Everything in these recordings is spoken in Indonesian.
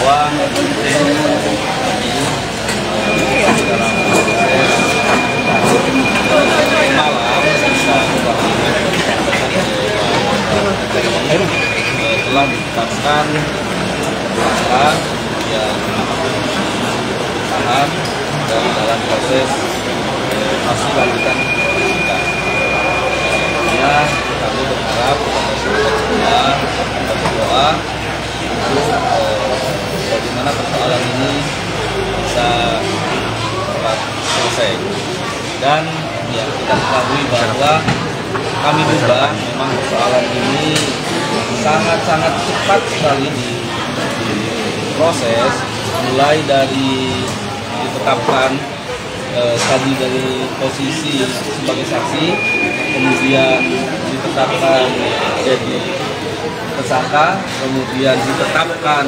bahwa dalam proses malam telah ditetapkan tersangka yang tahan dan dalam proses masih lanjutan penyidikan. Ya, kami berharap kepada semua berdoa untuk bagaimana persoalan ini bisa cepat selesai. Dan yang kita ketahui bahwa kami duga memang persoalan ini sangat-sangat cepat sekali diproses, mulai dari ditetapkan tadi dari posisi sebagai saksi, kemudian ditetapkan jadi tersangka, kemudian ditetapkan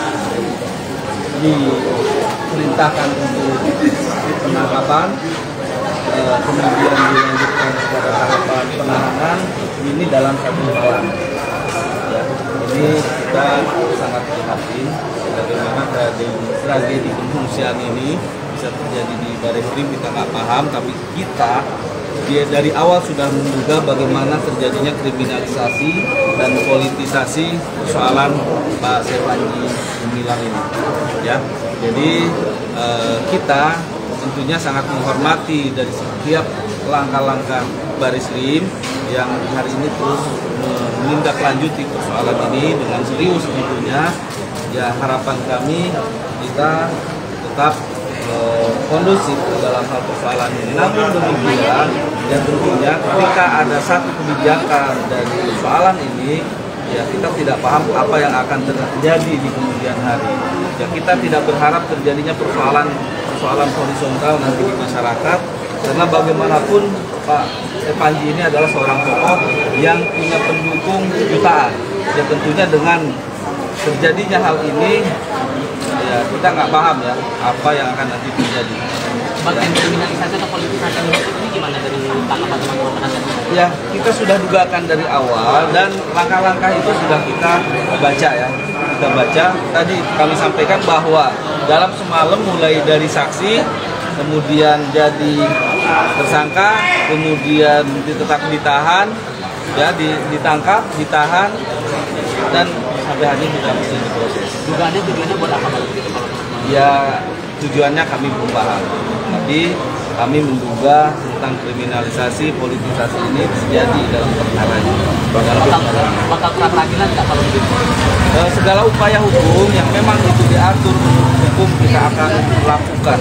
diperintahkan untuk penangkapan, kemudian dilanjutkan kepada tahapan penahanan ini dalam satu malam. Ya, ini kita sangat prihatin bagaimana tragedi pengungsian ini bisa terjadi di Bareskrim. Kita nggak paham, tapi kita dari awal sudah menduga bagaimana terjadinya kriminalisasi dan politisasi persoalan Pak Saif Panji Gumilang ini. Ya, jadi kita tentunya sangat menghormati dari setiap langkah-langkah Bareskrim yang hari ini terus menindaklanjuti persoalan ini dengan serius tentunya. Ya, harapan kami kita tetap kondusif dalam hal persoalan ini. Namun demikian, ya tentunya ketika ada satu kebijakan dari persoalan ini, ya kita tidak paham apa yang akan terjadi di kemudian hari. Ya, kita tidak berharap terjadinya persoalan horizontal nanti di masyarakat, karena bagaimanapun Pak Saif Panji ini adalah seorang tokoh yang punya pendukung jutaan. Ya tentunya dengan terjadinya hal ini, ya kita nggak paham ya apa yang akan nanti terjadi. Bagian kriminalisasi atau politisasi ini gimana dari tanggapan teman-teman penasihat? Ya, kita sudah dugakan dari awal dan langkah-langkah itu sudah kita baca ya. Kita baca, tadi kami sampaikan bahwa dalam semalam mulai dari saksi, kemudian jadi tersangka, kemudian ditahan, ya ditangkap, ditahan, dan sampai hari ini sudah masih diproses. Dugaannya tujuannya buat apa? Ya, tujuannya kami belum paham. Tapi kami menduga tentang kriminalisasi, politisasi ini terjadi dalam perkara ini. Bakal peradilan nggak kalau begitu? Segala upaya hukum yang memang itu diatur hukum kita akan lakukan.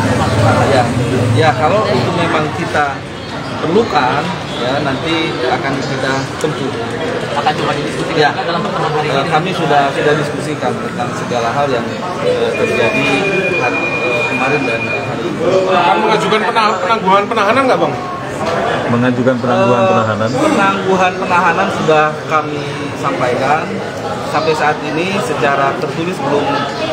Ya kalau itu memang kita perlukan, ya nanti akan kita tempuh. Akan coba didiskusikan ya dalam pertemuan hari ini. Kami sudah diskusikan tentang segala hal yang terjadi kemarin dan hari ini. Akan mengajukan penangguhan penahanan nggak, Bang? Mengajukan penangguhan penahanan? Penangguhan penahanan sudah kami sampaikan. Sampai saat ini secara tertulis belum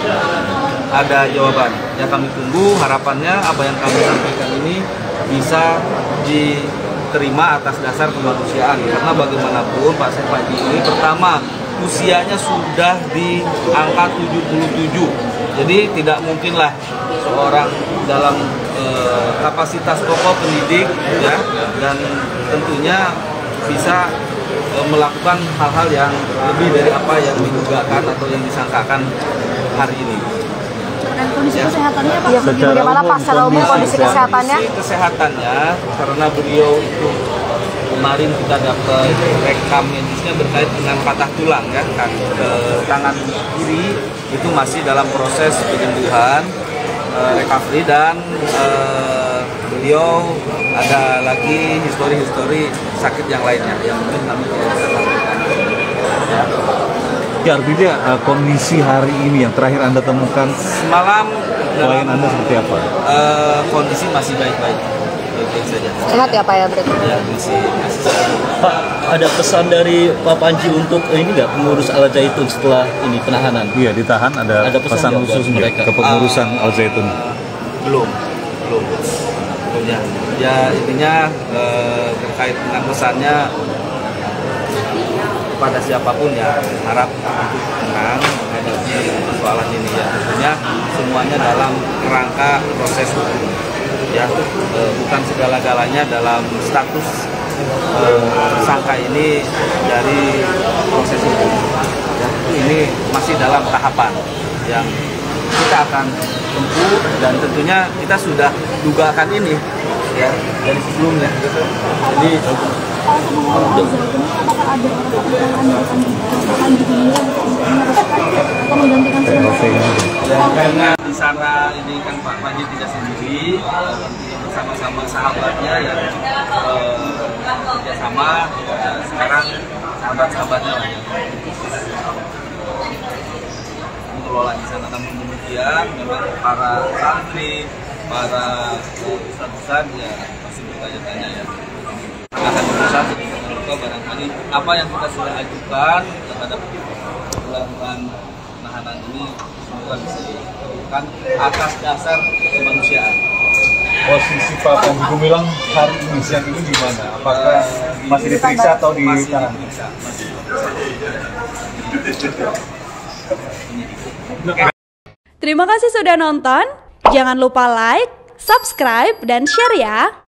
ada jawaban. Ya kami tunggu, harapannya apa yang kami sampaikan ini bisa diterima atas dasar kemanusiaan. Karena bagaimanapun Pak Saif Panji ini pertama usianya sudah di angka 77. Jadi tidak mungkinlah seorang dalam kapasitas tokoh pendidik ya, dan tentunya bisa melakukan hal-hal yang lebih dari apa yang didugakan atau yang disangkakan hari ini. Dan kondisi kesehatannya Pak? Ya, bagaimana Pak secara umum kondisi kesehatannya? Kondisi kesehatannya karena beliau itu kemarin kita dapat rekam medisnya berkait dengan patah tulang ya, tangan kiri itu masih dalam proses penyembuhan, recovery, dan beliau ada lagi histori sakit yang lainnya yang mungkin kami tidak bisa sampaikan. Ya, artinya kondisi hari ini yang terakhir Anda temukan semalam klien Anda seperti apa? Kondisi masih baik-baik saja. Sehat ya Pak ya berarti? Ya, masih sehat. Pak, ada pesan dari Pak Panji untuk ini nggak pengurus Al Zaitun setelah ini penahanan? Iya, ditahan ada pesan khusus mereka ke pengurusan Al Zaitun? Belum ya intinya terkait dengan pesannya kepada siapapun ya harap untuk tenang menghadapi persoalan ini ya. Tentunya semuanya dalam kerangka proses hukum ya, bukan segala-galanya dalam status tersangka ini dari proses hukum ya. Ini masih dalam tahapan yang kita akan tempuh dan tentunya kita sudah dugakan ini ya dari sebelumnya. Jadi karena di sana ini kan Pak Panji tidak sendiri, bersama-sama sahabatnya yang kerjasama. Sekarang sahabat-sahabatnya mengelola di sana. Namun demikian, memang para santri, para ustadz ya masih bertanya-tanya ya. Akan berusaha untuk barangkali apa yang kita sudah ajukan terhadap ulang-ulang penahanan ini semoga bisa dilakukan atas dasar kemanusiaan. Posisi Pak Panji Gumilang hari ini siang ini di mana? Apakah masih diperiksa atau ditahan? Masih Terima kasih sudah nonton. Jangan lupa like, subscribe, dan share ya.